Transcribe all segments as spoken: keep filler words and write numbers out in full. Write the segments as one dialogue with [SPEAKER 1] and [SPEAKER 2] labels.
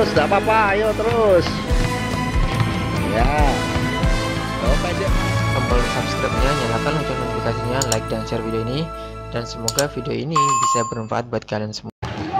[SPEAKER 1] terus, tidak apa-apa, ayo terus. Ya. Oh, pendek.
[SPEAKER 2] Tombol subscribe-nya, nyalakan lonceng notifikasinya, like dan share video ini, dan semoga video ini bisa bermanfaat buat kalian semua.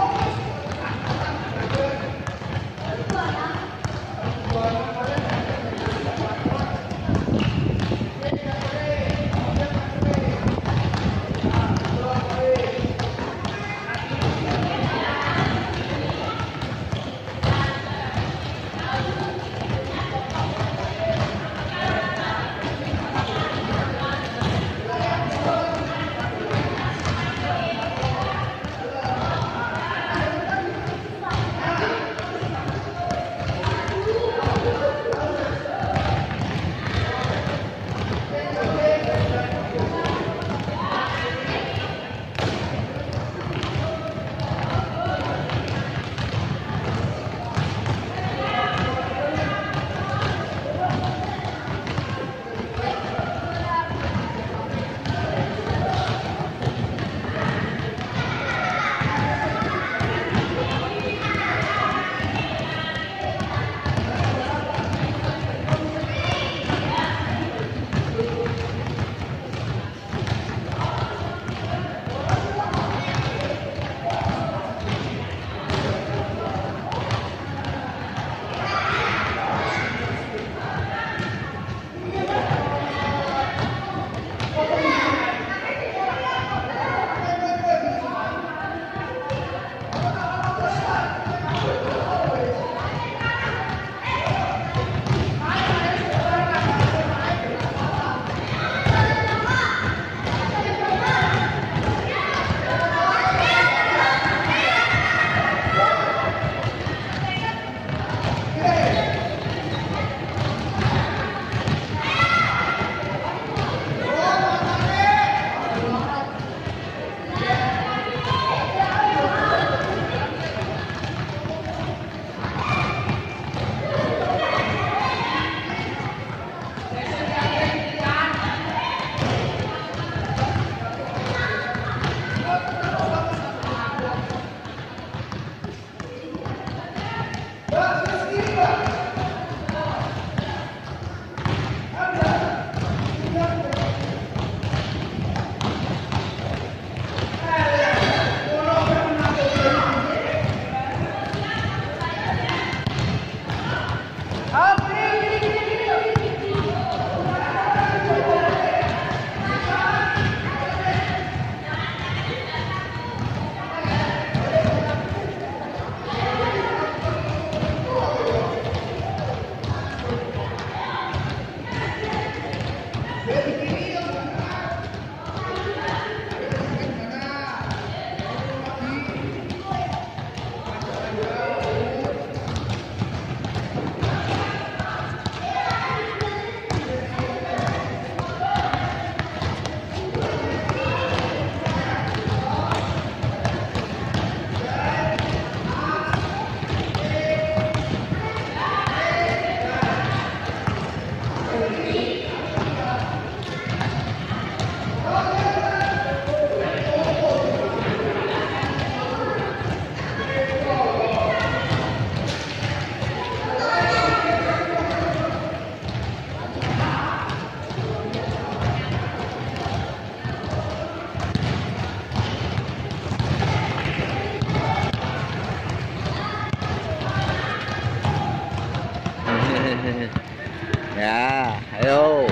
[SPEAKER 1] Ya, ayo.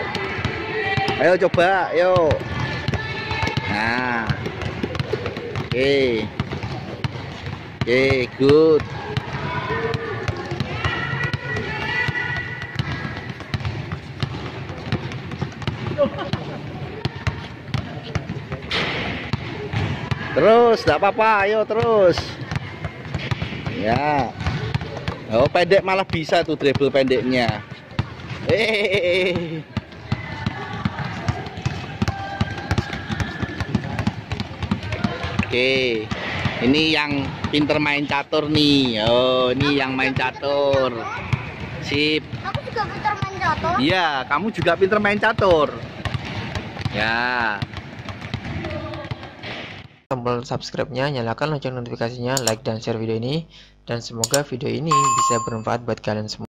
[SPEAKER 1] Ayo coba, ayo. Nah. Oke. Oke, good. Terus, tidak apa-apa, ayo terus. Ya. Oh, pendek malah bisa tuh dribble pendeknya. Eh. Oke. Ini yang pinter main catur nih. Oh, ini yang main catur. Sip.
[SPEAKER 3] Aku juga pintar main catur.
[SPEAKER 1] Iya, kamu juga pinter main catur. Ya.
[SPEAKER 2] tombol subscribe-nya, nyalakan lonceng notifikasinya, like dan share video ini, dan semoga video ini bisa bermanfaat buat kalian semua.